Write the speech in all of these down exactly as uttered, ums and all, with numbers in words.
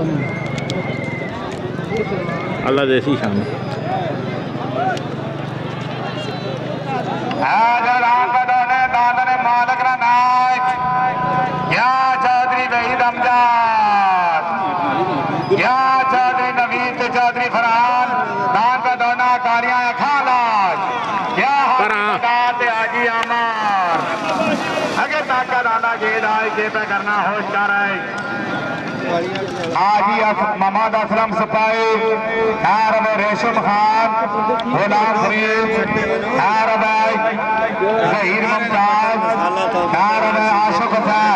अल्लाह देसी शाम मालक नायक क्या चौधरी वहीद अमजद क्या चौधरी नवीद चौधरी फरहान दान का दोना कारियां खालाज क्या आजी अमर अगे ताका दादा गेद आए के पे करना होश कर रहे आजी मोहम्मद असलम सपाई नारब रेशम खान गुलाम फरीद नारब जहीर मुमताज नारब आशिक हुसैन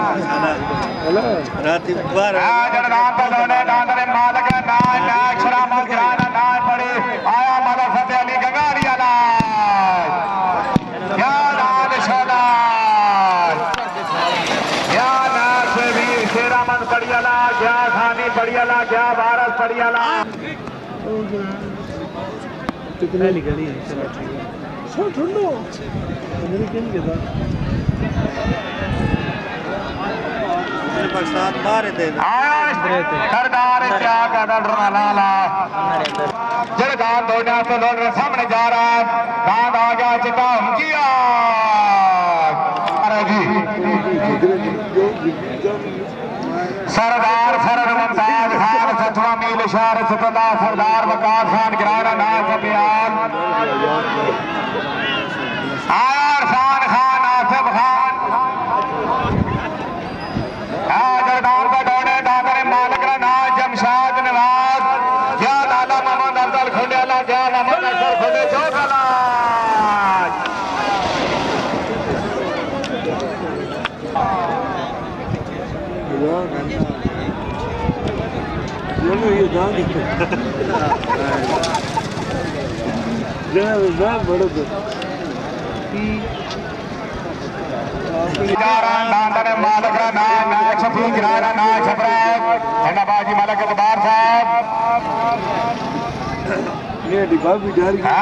मालक नाय नाय शरामा गिराना नाय पड़े आया माला फतेह अली गंगारिया लाज क्या लाल शोदाज क्या नाश वीर शेरामन पड़ियाला क्या खानी पड़ियाला क्या भारत पड़ियाला कितने निकली है चलो ठीक है सो ठंडो मेरे किन के था बरसात मारे दे सरदार क्या कहता डरना लाला जड़गान दोड़ा तो लोग सामने जा रहा है दांत आ गया चिता हम किया अरे जी सरदार फरद मुमताज खान सतवा मील शार सतला सरदार वकार खान गिराना नाम बयान आया खान खान आसिफ खान जरदार का डोने दादरे मालक ना जमशाद नवाज क्या लाला मोहम्मद अफजल खुलेला क्या मोहम्मद अफजल खुले चौथला ये जान बड़ो मालक नाम नायक शफी गिराना नायक छपरा बाजी मालक दरबार साहब ये डिब्बा भी डर गया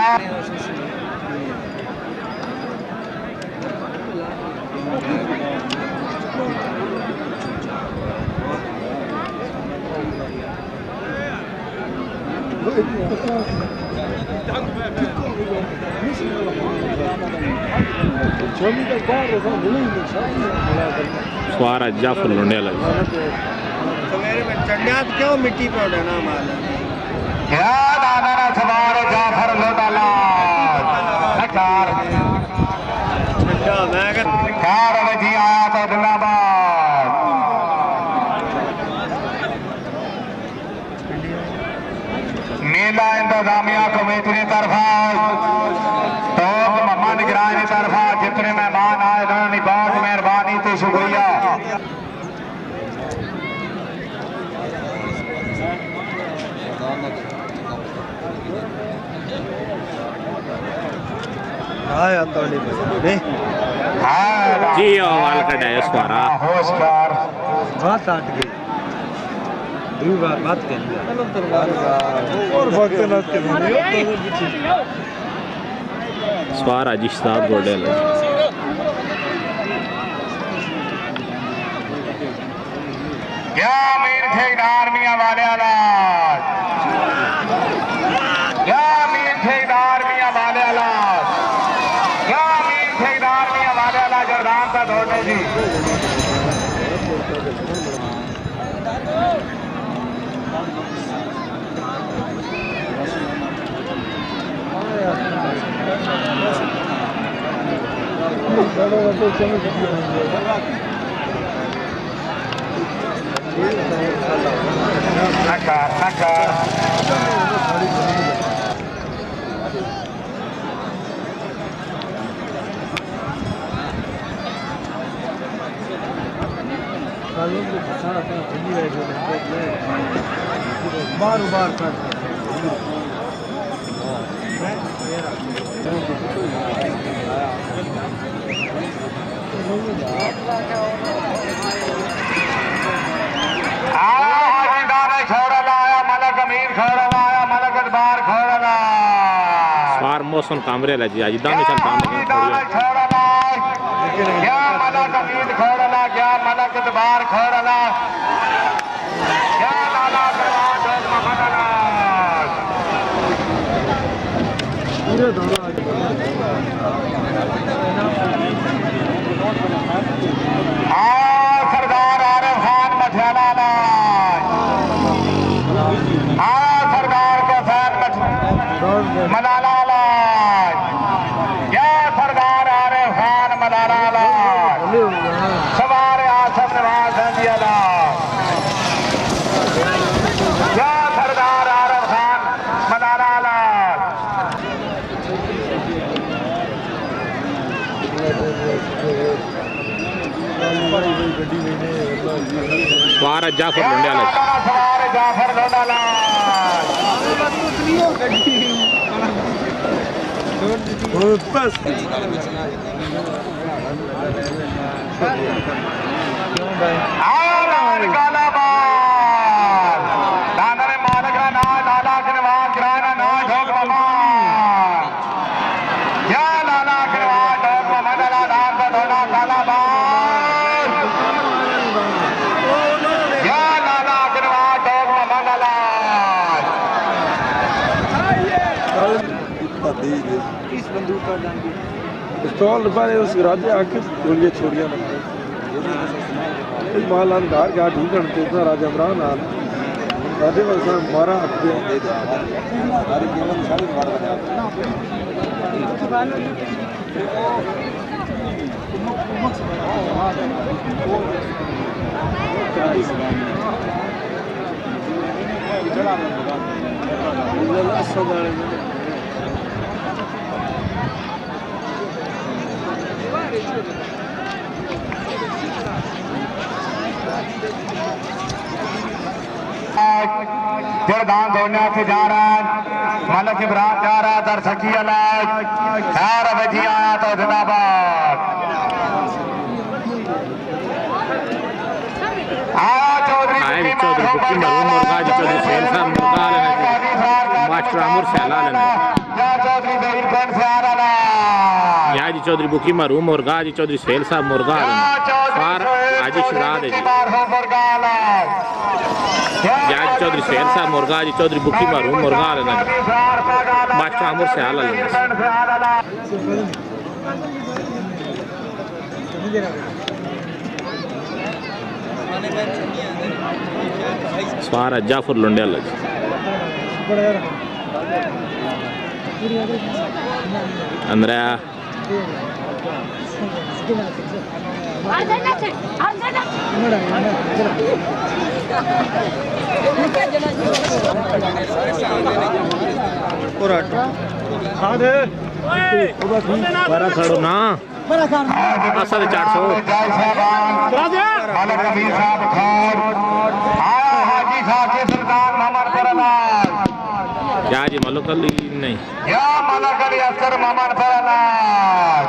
स्वारा जाफर लुंडे लगे सवेरे में चढ़िया क्यों मिट्टी पे उड़ना माल क्या दादा ना सवार जाफर लुंडा नकार अच्छा मैं कर कार बजी आया तो जिंदाबाद मेला इंतजामिया कमेटी की तरफा तो मोहम्मद गिराज की तरफा जितने मेहमान आए उन्होंने बहुत मेहरबानी तो शुक्रिया जी वाल का डायस वारा होशकार बात आट गई दो बार बात कर लिया और वक्त ना के स्वारा जिस्ताद गोडेल क्या मीर ठेकेदार मियां वाले आलाज क्या मीर ठेकेदार मियां वाले आलाज क्या मीर ठेकेदार मियां वाले आलाज जरदान का दौड़ने जी नकार नकार बार बार कर मौसम कामरे लगी आज दाम चल दाम क्या मलक अमीद खोड़ला क्या मलक दरबार खोड़ला क्या हाँ सरदार आरिफ खान मठियाला लाज। हाँ सरदार को फैन मलाला लाज। या सरदार आरिफ खान मलाला लाज। सवार आसम नवाज दिया लाज। या सरदार आरिफ खान मलाला लाज। सवार जाफर लोंडियाला सवार जाफर लोंडियाला बस काला बाल दाना में मालक ना लाला के नवाज गिराना ना ढोक ममान या लाला के नवाज ढोक ममान लाला दान का धोना काला बाल या लाला के नवाज ढोक ममान लाला इस बंदूक का पिस्तौल पर उस राजे आके गोलियां छोड़ियां इस मालान घर का ढूंढन तो इतना राजा इमरान आल राजे वसा मारा दे दे सारी केवल सारी मार बजा चला जरदान धोना से जा रहा है मलक इब्राहिम जा रहा है दर सकी अलाज खैर बजी आया तो जिंदाबाद आया चौधरी आए चौधरी बुकी मरूम मुर्गा जी चौधरी सेल साहब मुर्गा लेना मास्टर आमुर सैला लेना या चौधरी बेरी पेन से आ रहा है या जी चौधरी बुकी मरूम मुर्गा जी चौधरी सेल साहब मुर्गा लेना फार आजी शहजाद है जी या जी चौधरी सेल साहब मुर्गा जी चौधरी बुकी मरूम मुर्गा लेना मास्टर आमुर सैला लेना सवार जाफर लोंडियाला जी अंदर बारह खड़ो ना साढ़े चार सौ क्या जी मलक अली नहीं या मलक अली असर मोहम्मद फरनाज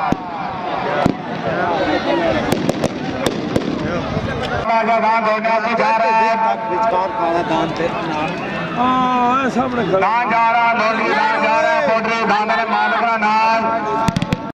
राजा दान धोना से जा रहा है विचकार काला दान पे हां सामने दान जा रहा है लोली दान जा रहा है पोटरी दान मालक का नाम